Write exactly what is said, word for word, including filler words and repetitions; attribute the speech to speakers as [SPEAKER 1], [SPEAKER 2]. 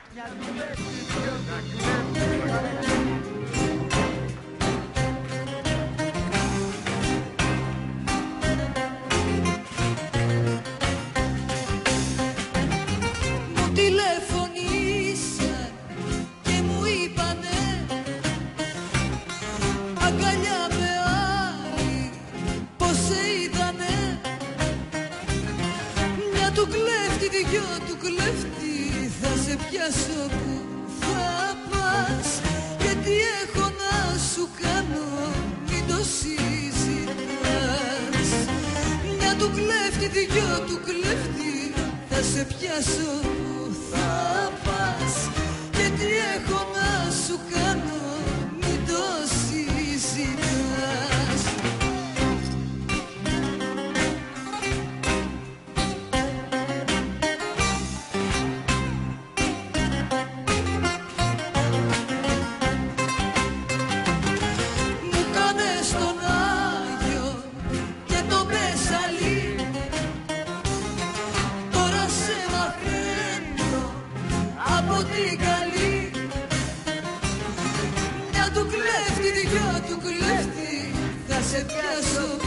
[SPEAKER 1] Μου τηλεφωνήσαν και μου είπανε αγκαλιά με άλλη πως σε είδανε. Μια του κλέφτη, δυο του κλέφτη, θα σε πιάσω που θα πας. Γιατί έχω να σου κάνω, μην το συζητάς. Μια του κλέφτη, δυο του κλέφτη, θα σε πιάσω που θα πας. Γιατί έχω να σου κάνω, μην το συζητάς. Μου κάνες τον Άγιο και το Μπεσαλή, τώρα σε μαθαίνω από την καλή. Μια του κλέφτη, δυο του κλέφτη, θα σε πιάσω